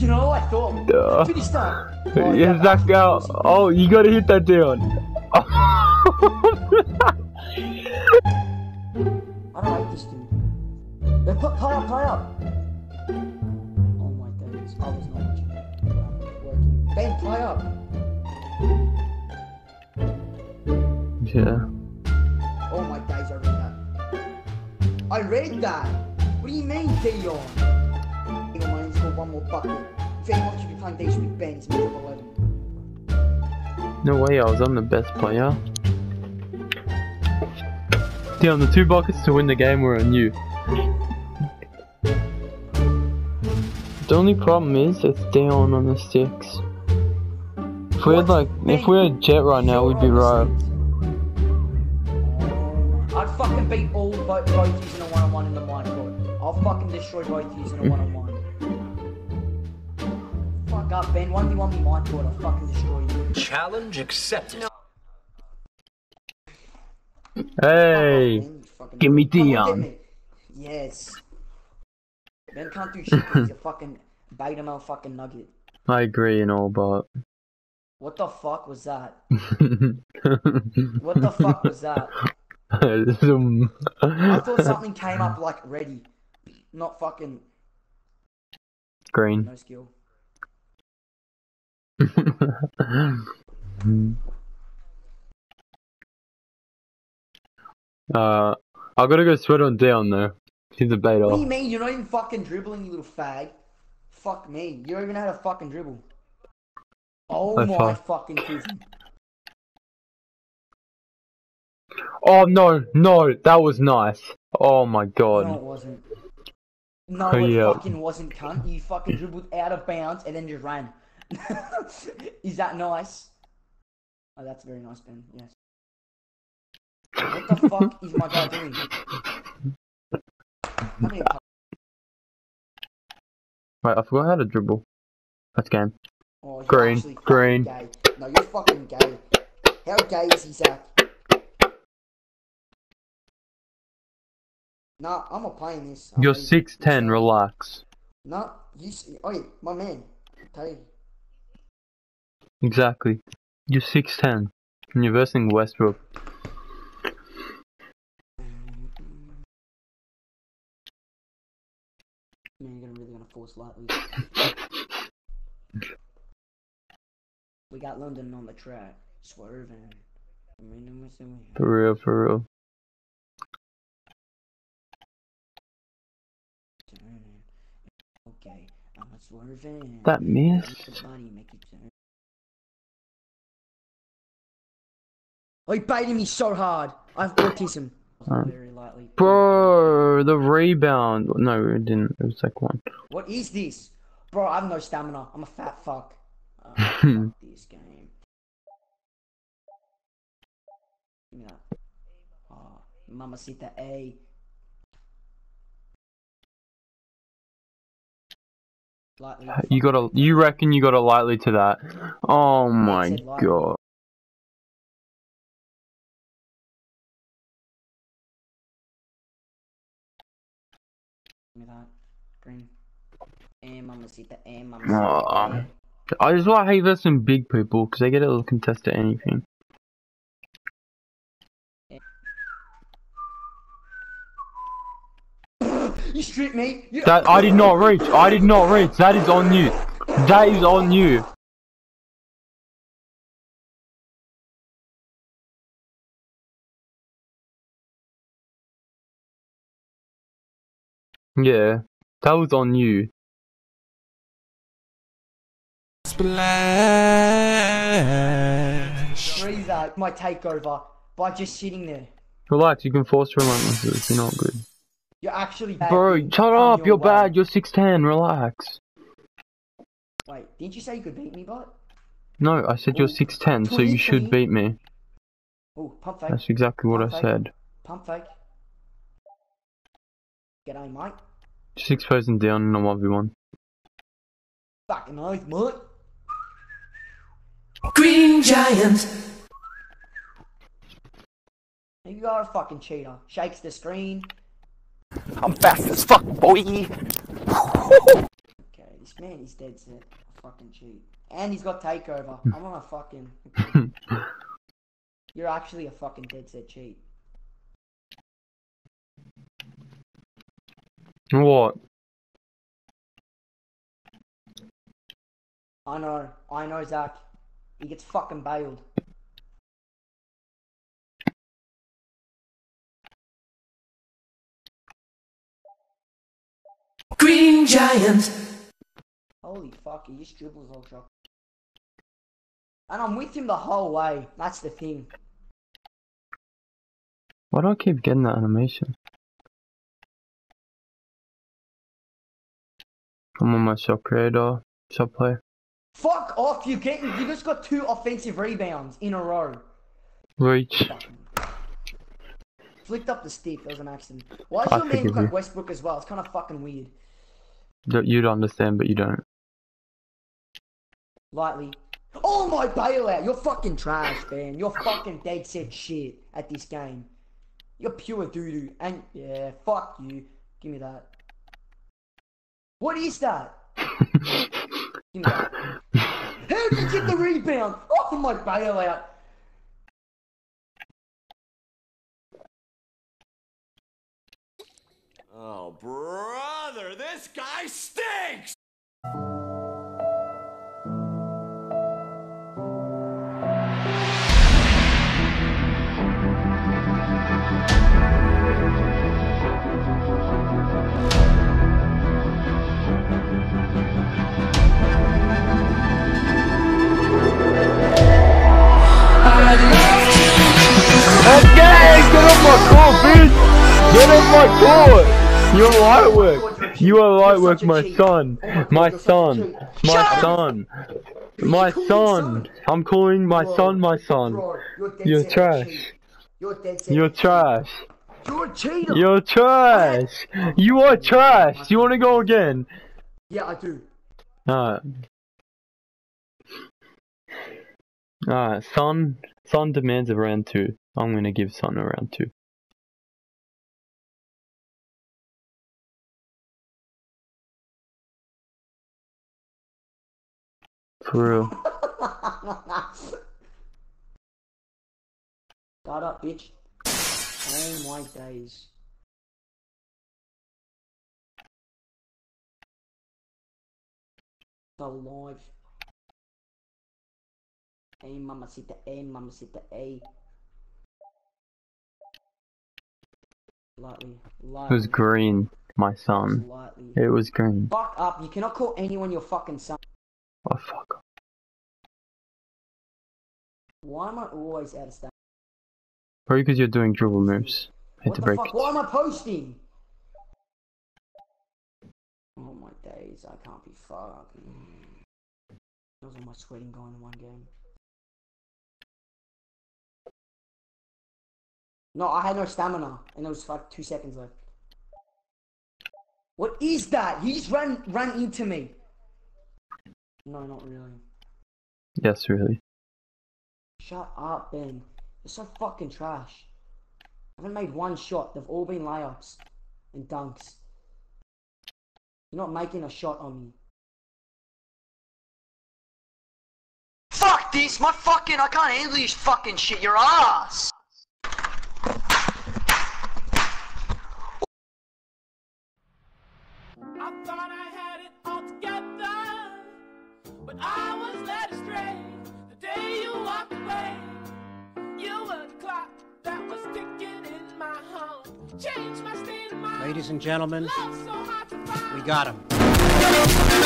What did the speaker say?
You know, I thought. Finish that. Oh, yeah, Zach, oh, you gotta hit that down. I don't like this dude. They put play up. Oh my days, I was not watching that. Working. Ben, play up. Yeah. Oh my days, I read that. I read that. What do you mean, Dion? My name's got one more bucket. If anyone should be playing these with Ben, it's middle of 11. No way, I was on the best player. Damn, the 2 buckets to win the game were on you. The only problem is it's down on the sticks. If we had if we had Jet right now, we'd be right. I'd fucking beat both yous in a one-on-one in the minecart. I'll fucking destroy both yous in a one-on-one. Fuck up, Ben. 1v1 me minecart, I'll fucking destroy you. Challenge accepted. Hey, give me Dion. Yes. Ben can't do shit because he's a fucking beta male fucking nugget. I agree and all, but... What the fuck was that? What the fuck was that? I thought something came up like ready. Not fucking... Green. No skill. I gotta go sweat on down though. He's a beta. What do you mean? You're not even fucking dribbling, you little fag. Fuck me. You don't even know how to fucking dribble. Oh my fucking cousin. Oh no, that was nice. Oh my god. No, it wasn't. No, it fucking wasn't, cunt. You fucking dribbled out of bounds and then just ran. Is that nice? Oh, that's very nice, Ben. Yes. What the fuck is my guy doing? Wait, I forgot how to dribble. That's game. Oh, green. Gay. No, you're fucking gay. How gay is he, Zach? Nah, I'm not playing this. You're 6'10", relax. Nah, oi, my man. Tell you. Exactly. You're 6'10", and you're versing Westbrook. Man, you're really gonna force lightly. We got London on the track, swerving. For real, for real. Okay, I'm swerving. That missed. Oh, he baited me so hard. I have autism. Very lightly. Bro, the rebound. No, it didn't. It was like 1. What is this? Bro, I have no stamina. I'm a fat fuck. Fuck this game. Give me that. Oh, Mamacita A. Lightly. You reckon you got a lightly to that? Oh my god. Give me that. Green. And Mamacita A. Mamacita A. I just want to hate versing big people because they get to contest at anything. You stripped me. That I did not reach. I did not reach. That is on you. That is on you. Yeah, that was on you. Splash. Freeze out my takeover by just sitting there. Relax, you can force relentless. You're not good. You're actually bad. Bro, shut up. You're bad. You're 6'10". Relax. Wait, didn't you say you could beat me, bot? No, I said you're 6'10", so you should beat me. Oh, pump fake. That's exactly what I said. Pump fake. Get on, mate. Just exposing down in a 1v1. Fucking oath, mate. Green Giant. You are a fucking cheater. Shakes the screen. I'm fast as fuck, boy. Okay. This man is dead set. A fucking cheat. And he's got takeover. I'm on a fucking... You're actually a fucking dead set cheat. What? I know, Zach. He gets fucking bailed. Green Giant. Holy fuck, he just dribbles all shot. And I'm with him the whole way. That's the thing. Why do I keep getting that animation? I'm on my shot creator, shot player. Fuck off, you just got 2 offensive rebounds in a row. Reach. Flicked up the stick, that was an accident. Why does your man look like Westbrook as well? It's kind of fucking weird. You'd understand, but you don't. Lightly. Oh my bailout! You're fucking trash, man. You're fucking dead set shit at this game. You're pure doo-doo. And yeah, fuck you. Give me that. What is that? Give me that. How did you get the rebound? Oh my bailout. Oh, brother, this guy stinks! Okay, get off my court, bitch! Get off my court! You're light work! You are light work, my son! My son! My son! My son! I'm calling my son my son! You're trash! You're trash! You're a cheater! You're trash! You are trash! You wanna go again? Yeah, I do. Alright. Alright, Son demands a round 2. I'm gonna give Son a round 2. For real. Start up, bitch. Oh my days. Alive. Hey, mamacita, hey, mamacita, hey. Lightly. It was green, my son. Lightly. It was green. Fuck up, you cannot call anyone your fucking son. Oh fuck. Why am I always out of stamina? Probably because you're doing dribble moves. What the fuck? Why am I posting? Oh my days, I can't be fucked. That was all my sweating going in one game. No, I had no stamina, and there was like 2 seconds left. What is that? He just ran into me. No, not really. Yes, really. Shut up, Ben. You're so fucking trash. I haven't made one shot. They've all been layups and dunks. You're not making a shot on me. Fuck this! I can't handle this fucking shit. Your ass! I thought I had it all together, but I was led astray. The day you walked away, you were the clock that was ticking in my home. Changed my state of mind. Ladies and gentlemen, Love so hard to find. we got him.